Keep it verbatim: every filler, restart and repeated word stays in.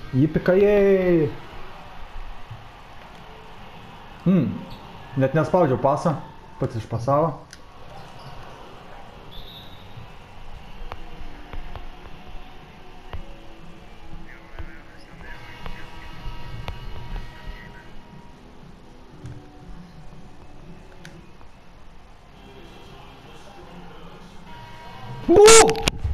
Įpikajai. Hmm. Net nespaudžiau pasą. Pats išpasavo. Bum!